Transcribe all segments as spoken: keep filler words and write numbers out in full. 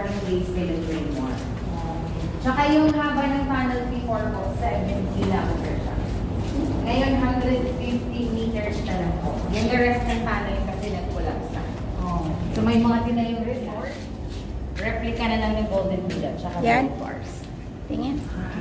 parang base delivery more. Tsaka yung haba ng tunnel before ko, seven kilometers siya. Ngayon, one hundred fifty meters na lang po. Yung the rest ng tunnel kasi nag-collapse na. Oh. So may mga tinayong resort. Replica na lang ng Golden Villa. Tsaka yan. Bars. Tingin.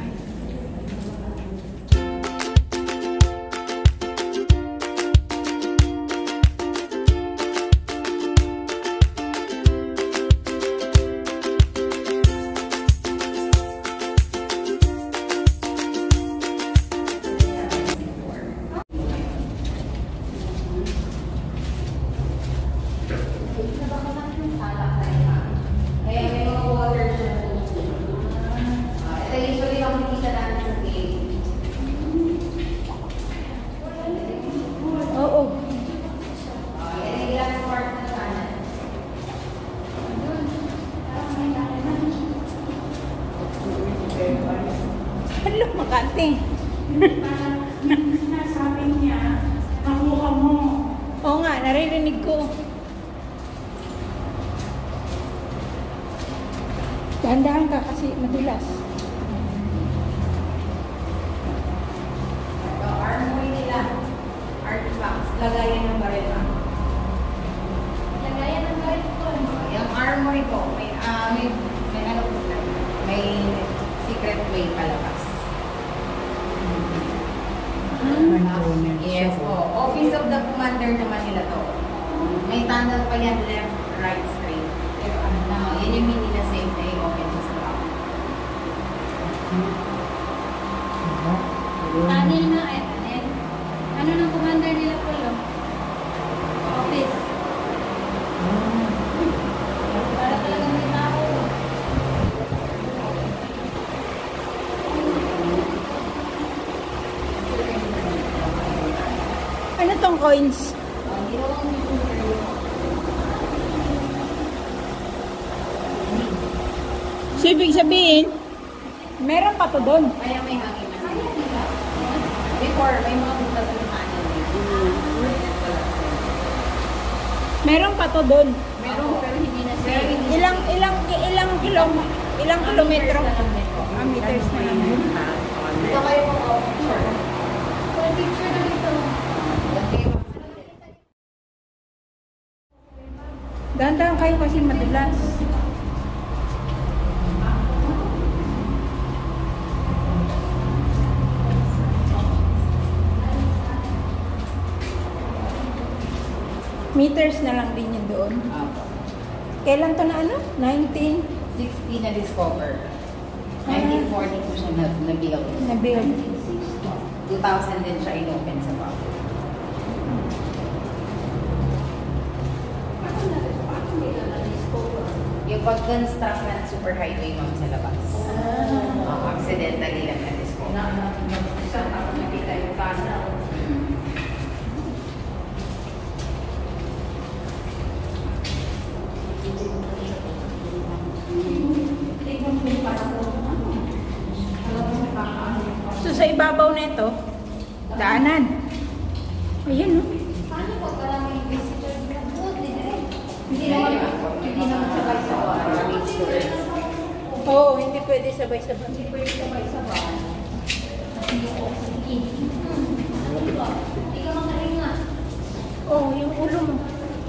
Hello, Makati. Sinasabi niya, nakuha mo. Oo nga, naririnig ko. Dahan-dahan ka kasi madulas. So, armory nila. Artifacts. Lagayan ng baril na. Lagayan ng baril ko. Yung armory ko, may, uh, may, may ano po na, may secret way palabas. Hmm. Yes, oh. Office of the Commander naman nila to. May tunnel pa yan, left, right, straight. Now, yan yung hindi na safe na i-open sa back. Tunnel na eh. Ano ng commander nila po lo? Office. Para talagang may tao. Ano tong coins? So, ibig sabihin, meron pa to doon. Kaya may hangin na. Before, may mga butas ng tunnel dito. Meron pa to doon. Meron, pero hindi na safe. Ilang, ilang, ilang kilo, ilang kilometro? Ah, meters na lang. Ito kayo po, oh, picture. Full picture na dito. Okay. Dahan-dahan kayo kasi madulas. Meters na lang din yun doon. Apo. Kailan to na ano? nineteen sixty na discover. nineteen forty po siya na- na-build. na-build. two thousand din siya in-open sa back. Yung pag-construct ng super highway ma'am sa labas. Uh, accidentally lang na-discover. Saan ako nakita yung tunnel? So sa ibabaw nito, daanan. Ayan no. Paano pag maraming visitors na po? Hindi naman, hindi naman sabay sa maraming tourists. Oo, oh, hindi pwede sabay-sabay. Hindi pwede sabay sa back. Hindi ka magaling nga. Oo, oh, yung ulo mo.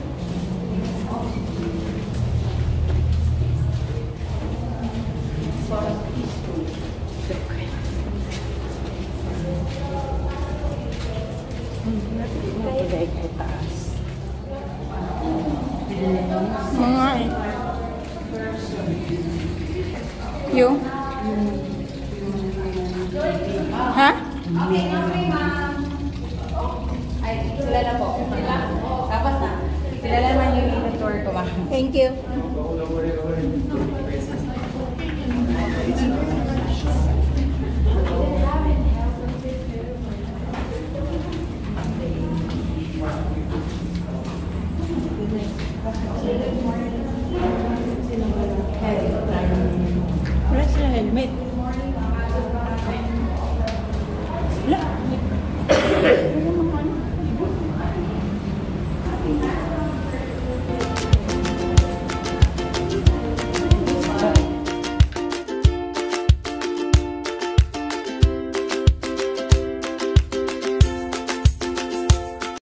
Mga eh. Yung? Ha? Okay, okay ma'am. Ay, sila na po. Tapos na. Sila naman yung tour ko ma'am. Thank you. Good morning.